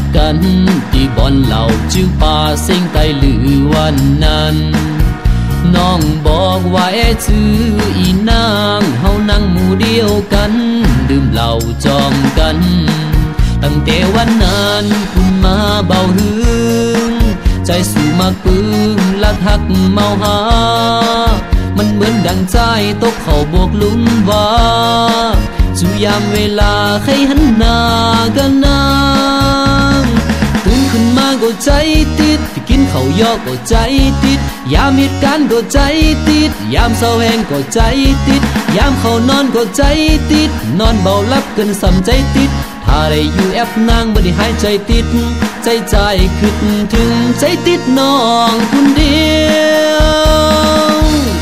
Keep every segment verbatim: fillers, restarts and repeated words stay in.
กันที่บอนเหล่าจื้อป่าเส้งไตหรือวันนั้นน้องบอกว่าแอชื่ออีนางเฮานั่งหมู่เดียวกันดื่มเหล้าจอมกันตั้งแต่วันนั้นคุณมาเบาหึงใจสู่มากปึงลักหักเมาหามันเหมือนดังใจตกเข้าบวกลุ่มว่าจู่ยามเวลาใครหันหน้ากันนางตื่นขึ้นมาก็ใจติดกินข้าวยอกก็ใจติดยามเหตุการณ์ก็ใจติดยามเศร้าแห้งก็ใจติดยามเขานอนก็ใจติดนอนเบาลับเกินสำใจติดถ้าได้อยู่แอบนางบ่ได้หายใจติดใจใจขึ้นถึงใจติดน้องคนเดียว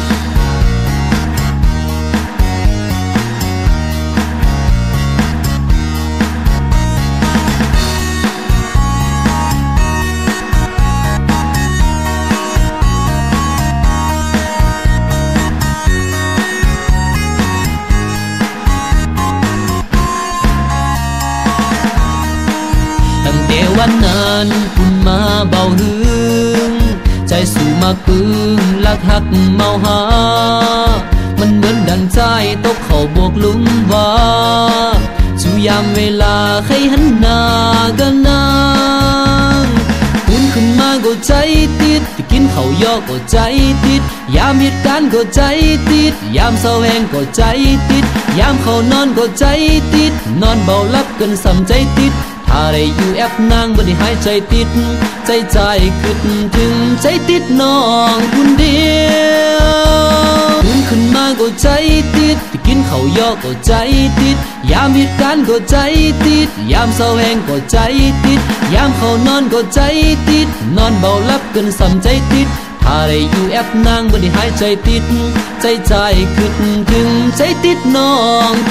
วันนั้นคุณมาเบาหึงใจสู่มากปึงลักหักเมาหามันเหมือนดังใจตกเข้าบวกลุ่มว่าจู่ยามเวลาใครหันหน้ากันนางตื่นขึ้นมาก็ใจติดกินข้าวยอกก็ใจติดยามเหตุการณ์ก็ใจติดยามเศร้าแห้งก็ใจติดยามเขานอนก็ใจติดนอนเบาลับเกินสำใจติดถ้าได้อยู่แอบนางบ่ได้หายใจติดใจใจขึ้นถึงใจติดน้องคนเดียวตื่นขึ้นมาก็ใจติดกินข้าวยอกก็ใจติดยามเหตุการณ์ก็ใจติดยามเศร้าแห้งก็ใจติดยามเขานอนก็ใจติดนอนเบาลับเกินสำใจติดถ้าได้อยู่แอบนางบ่ได้หายใจติดใจใจขึ้นถึงใจติดน้อง